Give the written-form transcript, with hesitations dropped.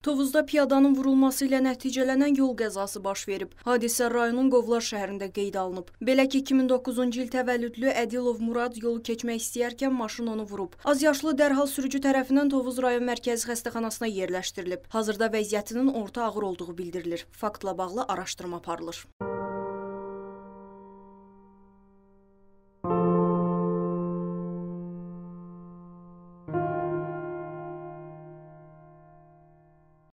Tovuzda piyadanın vurulması ilə nəticələnən yol qəzası baş verib. Hadisə rayonun Qovlar şəhərində qeydə alınıb. Belə ki, 2009-cu il təvəllüdlü Ədilov Murad yolu keçmək istəyərkən maşın onu vurub. Azyaşlı dərhal sürücü tərəfindən Tovuz rayon mərkəzi xəstəxanasına yerləşdirilib. Hazırda vəziyyətinin orta ağır olduğu bildirilir. Faktla bağlı araşdırma aparılır.